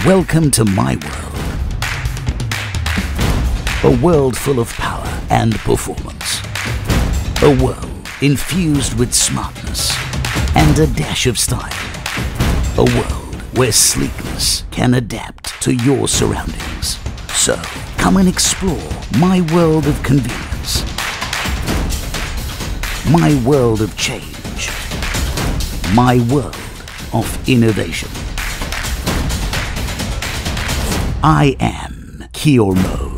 Welcome to my world. A world full of power and performance. A world infused with smartness and a dash of style. A world where sleekness can adapt to your surroundings. So, come and explore my world of convenience. My world of change. My world of innovation. I am Keor MOD.